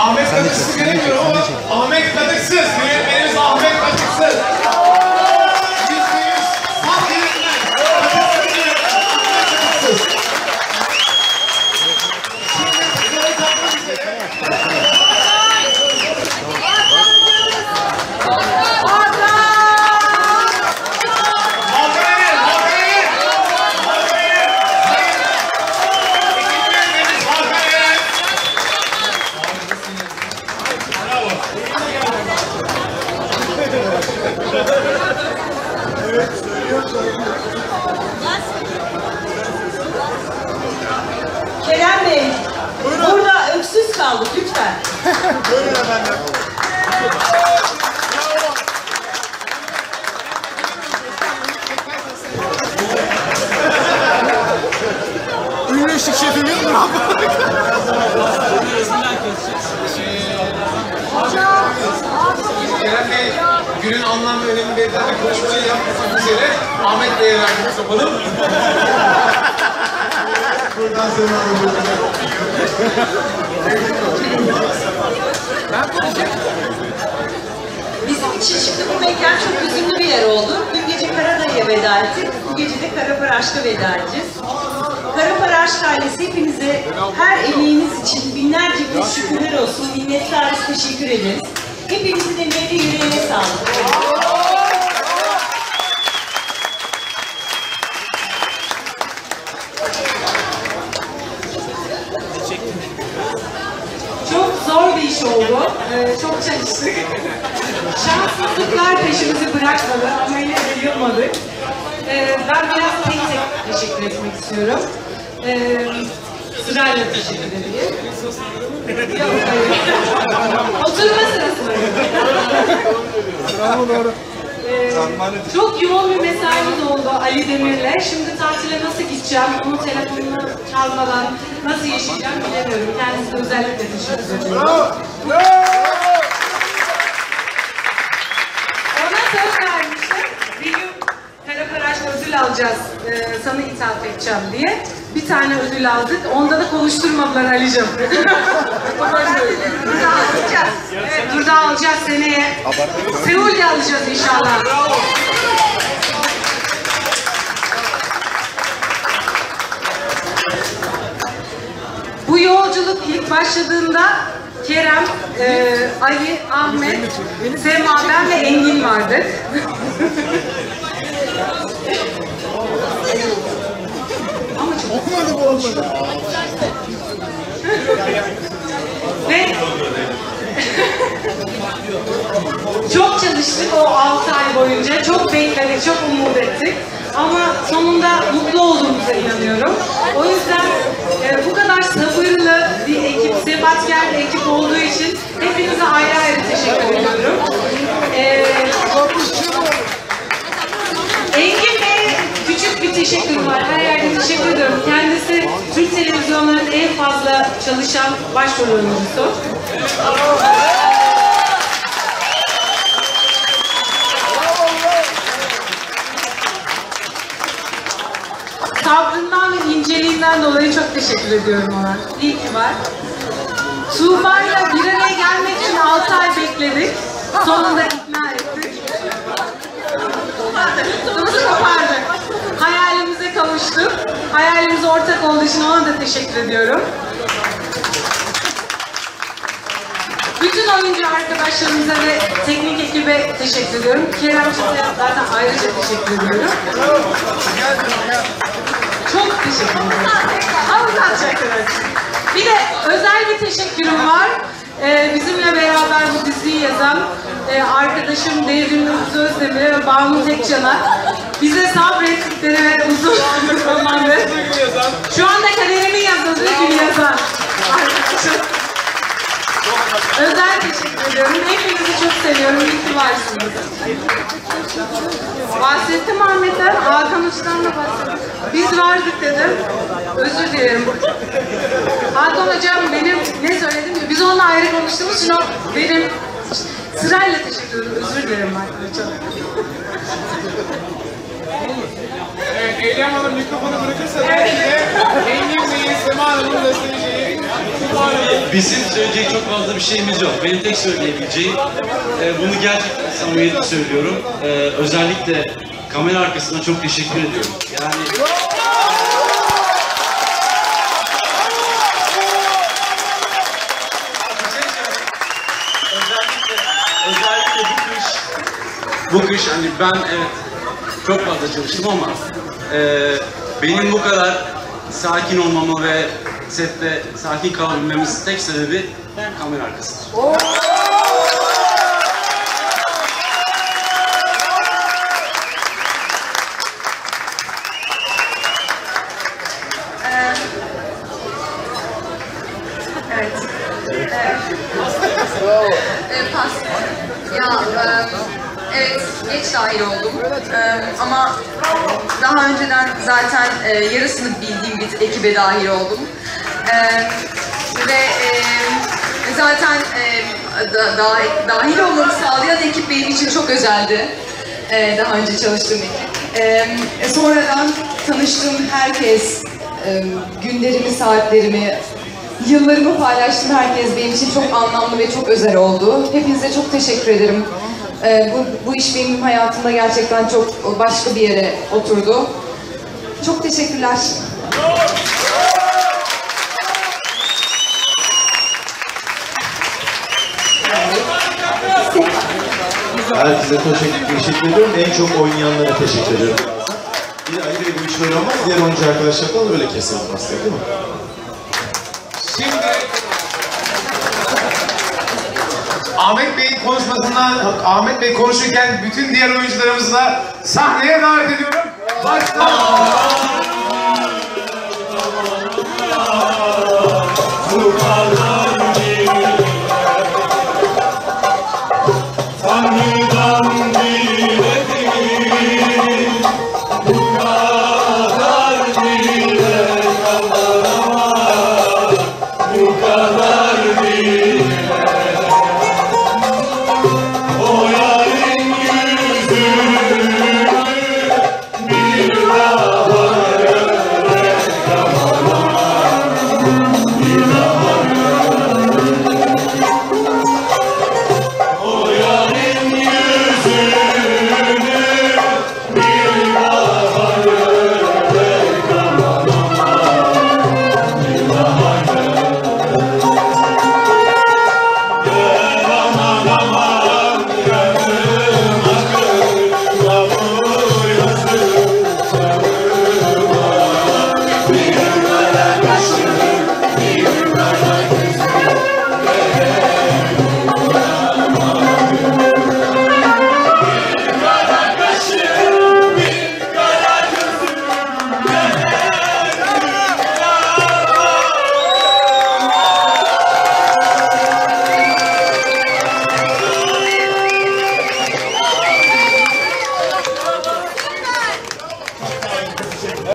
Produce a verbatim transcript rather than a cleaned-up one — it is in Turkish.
Ahmet Kadıksız'ı göremiyorum ama Ahmet Kadıksız. Yönetmenimiz Ahmet Kadıksız. Yüzde yüz saf yönetmen. Kadıksız. Kerem Bey, burada öksüz kaldık lütfen. Buyurun efendim. Ünlü ışık şefimiz mi? Kerem Bey, günün anlam ve önemi belirten bir konuşmayı yapmak üzere Ahmet Bey'e verdiğimiz kapalı. Buradan seni alıyorum. Ben konuşayım. Bizim için şimdi bu mekan çok üzümlü bir yer oldu. Bir gece Karadayı'ya veda ettik, bu gece de Karapara Aşk'a veda edeceğiz. Karapara Aşk ailesi hepinize her emeğiniz için binlerce kez şükürler olsun, minnettarız, teşekkür ederiz. Hepinizin emeğine, yüreğine sağlık. Çok zor bir iş oldu. Ee, çok çalıştık. Şanssızlıklar peşimizi bırakmadı ama yine de yılmadık. Ee, ben biraz tek tek teşekkür etmek istiyorum. Ee, sırayla teşekkür edeyim. Yok, hayır. Oturma sırası var. Bravo, doğru. Ee, çok yoğun bir mesaimiz oldu Ali Demir'le. Şimdi tatile nasıl gideceğim, onun telefonunu çalmadan nasıl yaşayacağım bilemiyorum. Kendisine özellikle teşekkür ediyorum. Bravo. Bravo. Ona söz vermiştim. Bir gün Karapara Aşk ödül alacağız, e, sana ithaf edeceğim diye. Bir tane ödül aldık, onda da konuşturmadılar Ali'cim. Burada alacağız. Evet, burada alacağız seneye. Seul'de alacağız inşallah. Bu yolculuk ilk başladığında Kerem, e, Ali, Ahmet, Sema, ben ve Engin vardık. Ama çok Okumadı bu olmadı. Ve çok çalıştık o altı ay boyunca, çok bekledik, çok umut ettik. Ama sonunda mutlu olduğumuza inanıyorum. O yüzden e, bu kadar sabırlı bir ekip, sebatker bir ekip olduğu için hepinize ayrı ayrı teşekkür ediyorum. E, Engin Bey'e küçük bir teşekkür var. Her yerde teşekkür ediyorum. Kendisi Türk televizyonlarının en fazla çalışan başrol oyuncusu. Sabrından ve inceliğinden dolayı çok teşekkür ediyorum ona. İyi ki var. Tuğba'yla bir araya gelmek için altı ay bekledik. Sonunda ikna ettik. Tutumuzu kopardık. Hayalimize kavuştuk. Hayalimiz ortak olduğu için ona da teşekkür ediyorum. Bütün oyuncu arkadaşlarımıza ve teknik ekibe teşekkür ediyorum. Kerem Çatay'a zaten ayrıca teşekkür ediyorum. Çok teşekkür ederim. Anlatacaklar. Bir de özel bir teşekkürüm var. Ee, bizimle beraber bu diziyi yazan e, arkadaşım Devrim Özdemir'e ve Banu Tekcan'a bize sabrettikleri ve uzun zamandır şu anda kaderimi yazıldığı gibi yazan arkadaşım. Özel teşekkür ediyorum. Hepinizi çok seviyorum. İyi ki varsınız. Bahsettim Ahmet'ten, Hakan Uç'tan da bahsettim. Biz vardık dedim. Özür dilerim. Hakan Hocam benim ne söyledim ki? Biz onunla ayrı konuştuğumuz için o benim sırayla teşekkür ederim. Özür dilerim Hakan Hocam. Evet, Eylem Hanım mikrofonu bırakırsa tabii ki de Engin Bey'in, Sema Hanım'ın da söyleyeceği bu arada. Bizim söyleyecek çok fazla bir şeyimiz yok. Benim tek söyleyebileceğim, e, bunu gerçekten samimiyetle söylüyorum. E, özellikle kamera arkasına çok teşekkür ediyorum. Yani... özellikle, özellikle bu kış, bu kış hani ben evet çok fazla çalıştım ama e, benim bu kadar sakin olmamı ve sette sakin kalabilmemin tek sebebi kamera arkasıdır. Evet. Evet. Ee, pas. Ya, e, evet, geç dahil oldum. E, ama daha önceden zaten e, yarısını bildiğim bir ekibe dahil oldum. E, ve e, zaten e, da, da, dahil olmamı sağlayan ekip benim için çok özeldi. E, daha önce çalıştığım ekip. E, sonradan tanıştığım herkes, e, günlerimi, saatlerimi, yıllarımı paylaştığım herkes benim için çok anlamlı ve çok özel oldu. Hepinize çok teşekkür ederim. Ee, bu, bu iş benim hayatımda gerçekten çok başka bir yere oturdu. Çok teşekkürler. Herkese teşekkür, teşekkür ediyorum. En çok oynayanlara teşekkür ediyorum. Bir Ali Bey bu iş böyle olmaz. Diğer oyuncu arkadaşlarla öyle keselim aslında, değil mi? Şimdi Ahmet Bey'in konuşmasından, Ahmet Bey konuşurken bütün diğer oyuncularımızı da sahneye davet ediyorum. Başla!